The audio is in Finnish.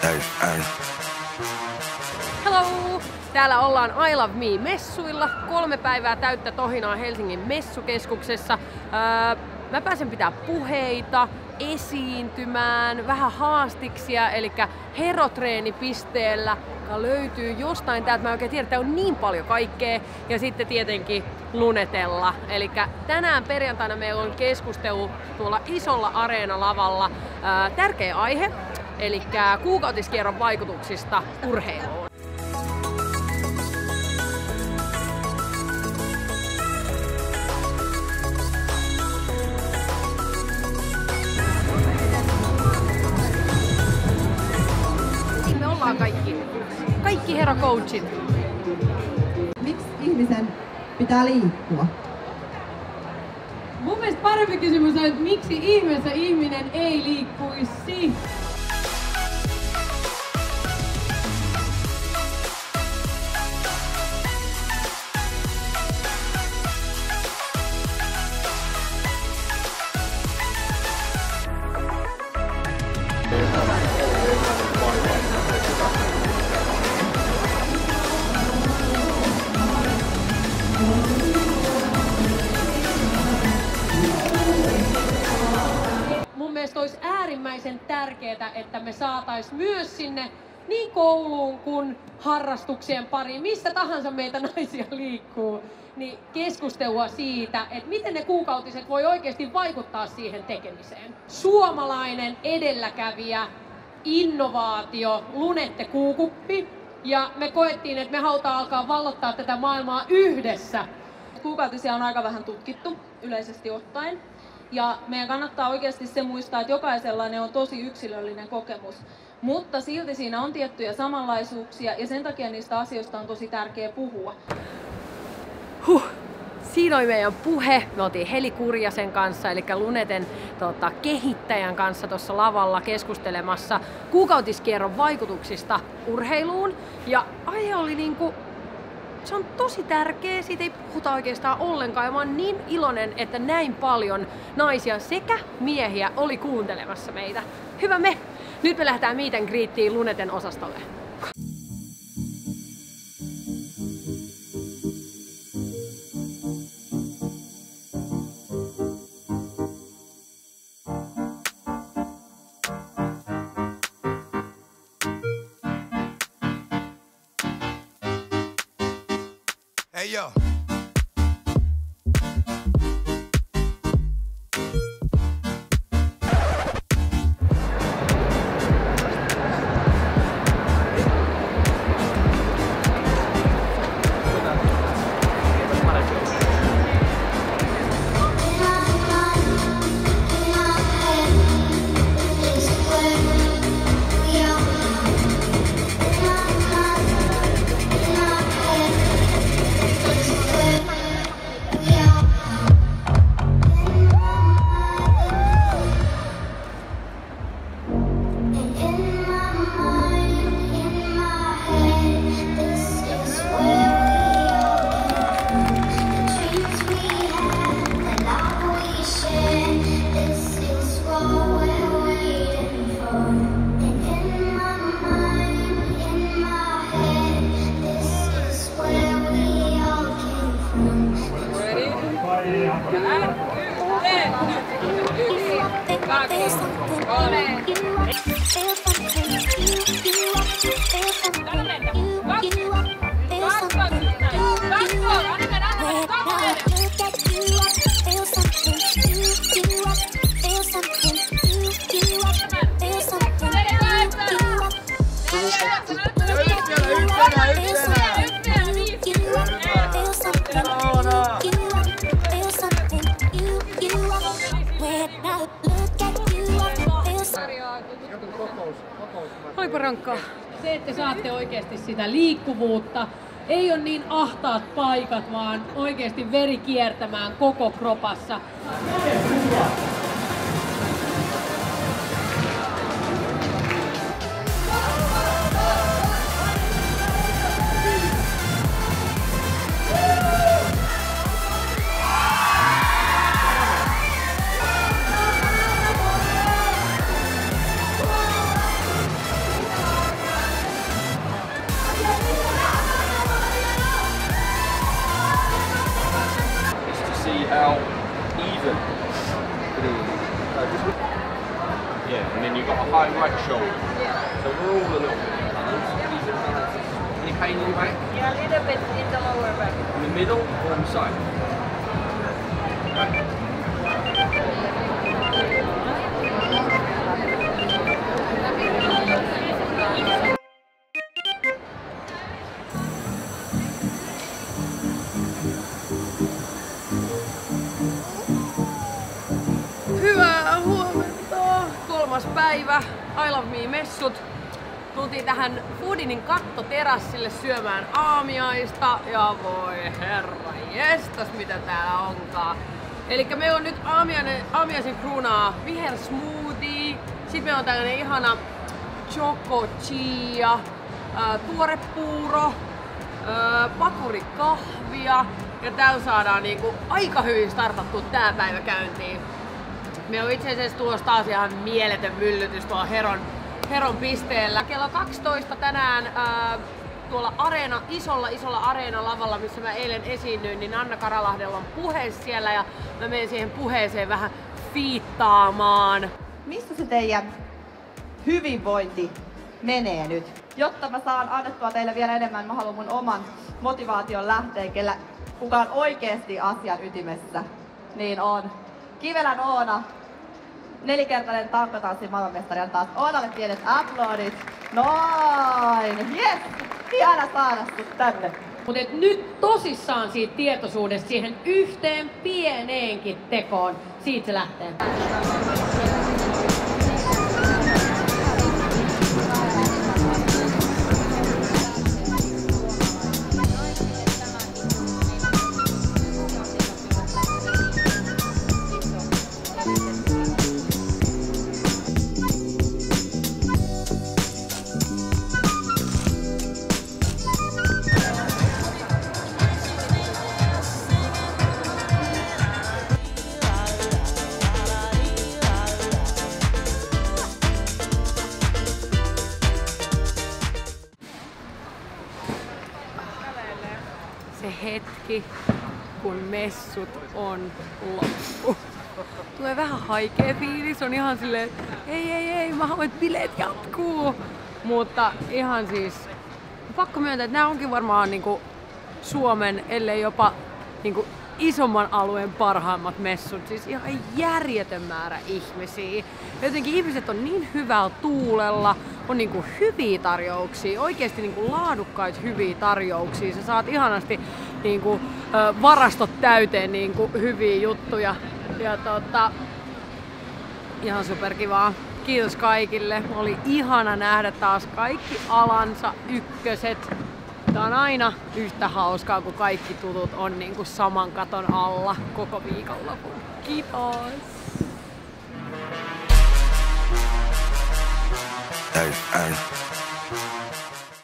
Ei. Hello! Täällä ollaan I Love Me-messuilla. 3 päivää täyttä tohinaa Helsingin messukeskuksessa. Mä pääsen pitää puheita, esiintymään, vähän haastiksia, eli herotreenipisteellä löytyy jostain täältä. Mä en oikein tiedä, että on niin paljon kaikkea. Ja sitten tietenkin lunetella. Eli tänään perjantaina meillä on keskustelu tuolla isolla areenalavalla. Tärkeä aihe, eli kuukautiskierron vaikutuksista urheiluun. Me ollaan kaikki herocoachit. Miksi ihmisen pitää liikkua? Mun mielestä parempi kysymys on, että miksi ihmeessä ihminen ei liikkuisi? Mun mielestä olisi äärimmäisen tärkeää, että me saatais myös sinne niin kouluun kuin harrastuksien pariin, missä tahansa meitä naisia liikkuu, niin keskustelua siitä, että miten ne kuukautiset voi oikeasti vaikuttaa siihen tekemiseen. Suomalainen edelläkävijä, innovaatio, Lunette kuukuppi, ja me koettiin, että me halutaan alkaa vallottaa tätä maailmaa yhdessä. Kuukautisia on aika vähän tutkittu yleisesti ottaen. Ja meidän kannattaa oikeasti se muistaa, että jokaisella ne on tosi yksilöllinen kokemus. Mutta silti siinä on tiettyjä samanlaisuuksia ja sen takia niistä asioista on tosi tärkeä puhua. Siinä oli meidän puhe. Me oltiin Heli Kurjasen kanssa, eli Luneten kehittäjän kanssa tuossa lavalla keskustelemassa kuukautiskierron vaikutuksista urheiluun. Ja aihe oli se on tosi tärkeä, siitä ei puhuta oikeastaan ollenkaan. Ja mä oon niin iloinen, että näin paljon naisia sekä miehiä oli kuuntelemassa meitä. Hyvä me! Nyt me lähdetään meet and greetiin Luneten osastolle. Hey yo. Olipa rankkaa. Se, että saatte oikeasti sitä liikkuvuutta, ei ole niin ahtaat paikat, vaan oikeasti veri kiertämään koko kropassa. Yeah, and then you've got a high right shoulder. So we're all a little bit balanced. Any pain in your back? Yeah, a little bit in the lower back. In the middle or on the side? Okay. Hyvää huomenta! 3. päivä, I Love Me-messut. Tultiin tähän Foodinin kattoterassille syömään aamiaista ja voi herra jestas mitä täällä onkaan. Elikkä meillä on nyt aamiaisen kruunaa viher smoothie, sit meillä on tällainen ihana choco chia, tuorepuuro, pakurikahvia ja täällä saadaan niinku aika hyvin startattua tää päivä käyntiin. Meillä on itse asiassa tulossa taas ihan mieletön myllytys tuolla Heron pisteellä. Kello 12 tänään tuolla isolla areenalavalla, missä mä eilen esiinnyin, niin Anna Karalahdella on puhe siellä ja mä menen siihen puheeseen vähän fiittaamaan. Missä se teidän hyvinvointi menee nyt? Jotta mä saan annettua teille vielä enemmän, mä haluan mun oman motivaation lähteen, kuka on oikeesti asian ytimessä, niin on Kivelän Oona, 4-kertainen tankotanssin maailmanmestari, antaa Oonalle pienet aplodit. Noin! Yes! Ihana saada sut tänne. Mutta nyt tosissaan siitä tietoisuudesta siihen yhteen pieneenkin tekoon. Siitä se lähtee. Se hetki, kun messut on loppu. Tulee vähän haikea fiilis, on ihan silleen, ei, mä haluan, että bileet jatkuu. Mutta ihan siis, pakko myöntää, että nämä onkin varmaan niinku Suomen, ellei jopa niinku isomman alueen parhaimmat messut. Siis ihan järjetön määrä ihmisiä. Jotenkin ihmiset on niin hyvällä tuulella, on niinku hyviä tarjouksia, oikeesti niinku laadukkaita hyviä tarjouksia. Sä saat ihanasti niinku, varastot täyteen niinku hyviä juttuja. Ja ihan superkivaa. Kiitos kaikille. Oli ihana nähdä taas kaikki alansa ykköset. Tää on aina yhtä hauskaa, kun kaikki tutut on niinku saman katon alla koko viikonlopun. Kiitos! Hey, hey.